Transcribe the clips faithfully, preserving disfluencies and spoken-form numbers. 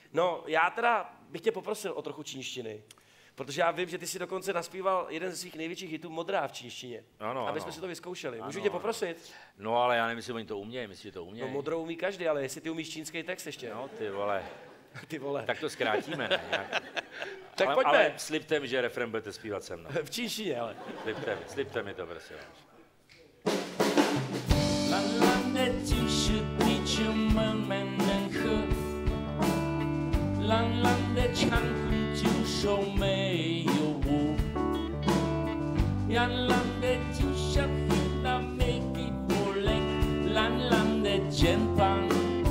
No, já teda bych tě poprosil o trochu čínštiny. Protože já vím, že ty si dokonce naspíval jeden ze svých největších hitů Modrá v čínštině. Ano, aby ano. jsme si to vyzkoušeli. Můžu Ano, tě poprosit? No ale já nevím, jestli oni to umějí, myslíš, že to umějí? No Modrou umí každý, ale jestli ty umíš čínský text ještě. No ty vole. Ty vole. Tak to zkrátíme, ne? Jak... Tak ale, pojďme. Ale slibte mi, že refrén budete zpívat se mnou. V čínštině, ale. Slibte mi, slibte mi to, prosím. 蓝蓝的即使地球慢慢能喝，蓝蓝的长空就说没有我，蓝蓝的就像那没给我累，蓝蓝的肩膀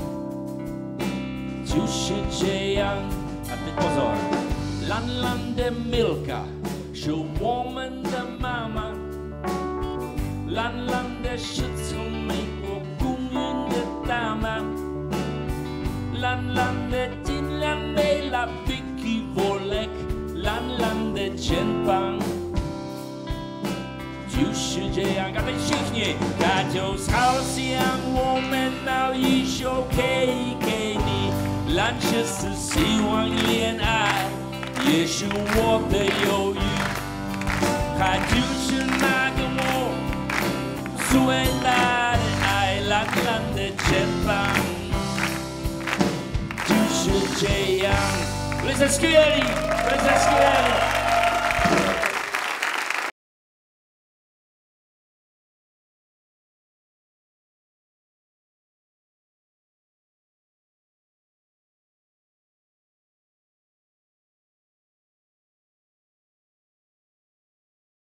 就是这样。啊，对，pozor，蓝蓝的 Milka 是我们的妈妈。 蓝蓝的是从美国公运的大妈，蓝蓝的尽量没了 Vicky Volek， 蓝蓝的肩膀就是这样。刚才谢谢你，它就好像我们闹一首 K 给你，蓝色是希望恋爱，也是我的忧郁，它就是那个我。 最大的爱，蓝蓝的肩膀，就是这样。Listen, Scudery, listen, Scudery.